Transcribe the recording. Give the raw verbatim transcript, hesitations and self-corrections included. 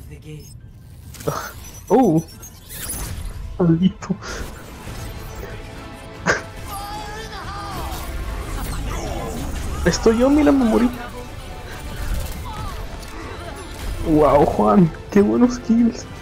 Oh, maldito. Estoy yo, mira, me morí. Wow, Juan, qué buenos kills.